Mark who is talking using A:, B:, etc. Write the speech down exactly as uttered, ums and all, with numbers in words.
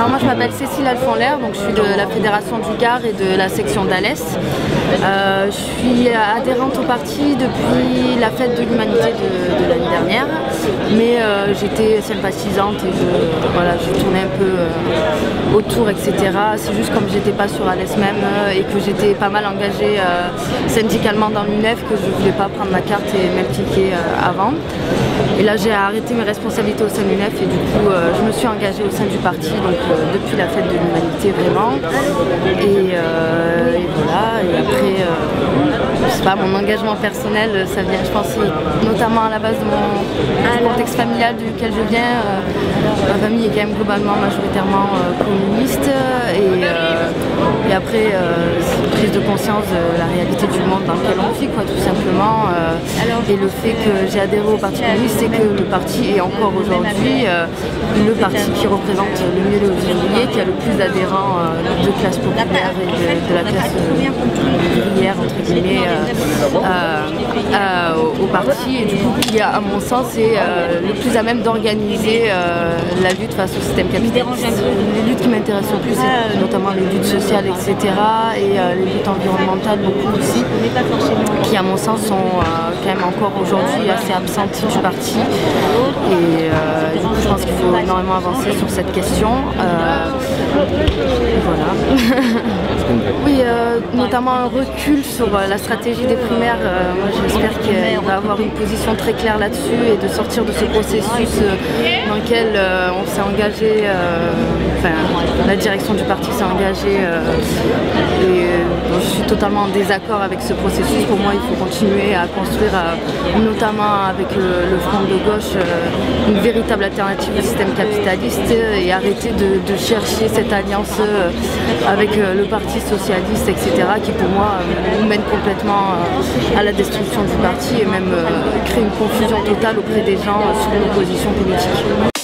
A: Alors moi je m'appelle Cécile Alfonler, donc je suis de la Fédération du Gard et de la section d'Alès. Euh, je suis adhérente au parti depuis la fête de l'humanité de, de l'année dernière, mais euh, j'étais sympathisante et je, voilà, je tournais un peu euh, autour, et cetera. C'est juste comme j'étais pas sur Alès même euh, et que j'étais pas mal engagée euh, syndicalement dans l'U N E F, que je voulais pas prendre ma carte et m'impliquer euh, avant. Et là j'ai arrêté mes responsabilités au sein de l'U N E F et du coup euh, je me suis engagée au sein du parti, donc euh, depuis la fête de l'humanité vraiment. Et, euh, et voilà, et après euh, je sais pas, mon engagement personnel, ça vient je pense notamment à la base de mon du contexte familial duquel je viens. Euh, ma famille est quand même globalement majoritairement euh, communiste et, euh, et après euh, c'est une prise de conscience de la réalité du monde dans lequel on vit, quoi, tout simplement. Euh, et le fait que j'ai adhéré au Parti communiste, c'est que le parti est encore aujourd'hui euh, le parti qui représente le mieux les ouvriers, qui a le plus d'adhérents euh, de classe populaire et de, de la classe euh, ouvrière entre guillemets euh, euh, euh, au parti, et du coup qui a, à mon sens, est euh, le plus à même d'organiser euh, la lutte face au système capitaliste. Les luttes qui m'intéressent le plus, c'est notamment les luttes sociales, et cetera, et euh, les luttes environnementales beaucoup aussi, qui à mon sens sont euh, quand même encore aujourd'hui assez absentes du parti. Et euh, du coup je pense qu'il faut énormément avancer sur cette question. Euh, voilà. Oui, euh, notamment un recul sur euh, la stratégie des primaires. Euh, moi j'espère qu'il va avoir une position très claire là-dessus et de sortir de ce processus euh, dans lequel euh, on s'est engagé, euh, enfin la direction du parti s'est engagée euh, et euh, je suis totalement en désaccord avec ce processus. Pour moi il faut continuer à construire, euh, notamment avec le, le front de gauche, euh, une véritable alternative au système capitaliste et arrêter de, de chercher cette alliance euh, avec euh, le parti socialiste, et cetera, qui pour moi euh, nous mène complètement euh, à la destruction du parti et même euh, crée une confusion totale auprès des gens euh, sur nos positions politiques.